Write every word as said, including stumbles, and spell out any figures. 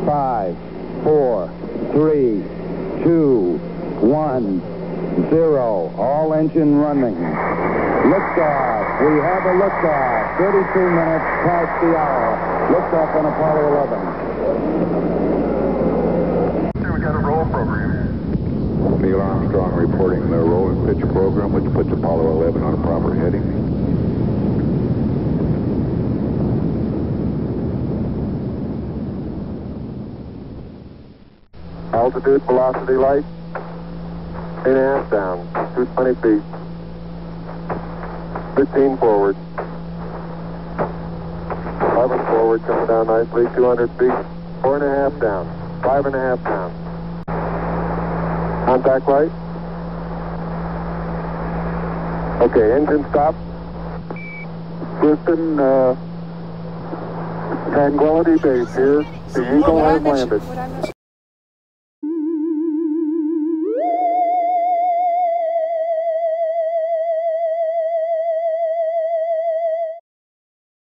Five, four, three, two, one, zero. All engine running. Liftoff. We have a liftoff. thirty-two minutes past the hour. Liftoff on Apollo eleven. Here we got a roll program. Neil Armstrong reporting the roll and pitch program, which puts Apollo eleven on a proper heading. Altitude, velocity, light. Eight and a half down. two twenty feet. fifteen forward. eleven forward, coming down nicely. two hundred feet. Four and a half down. Five and a half down. Contact light. Okay, engine stop. Houston, uh, Tranquility Base here. The Eagle has landed.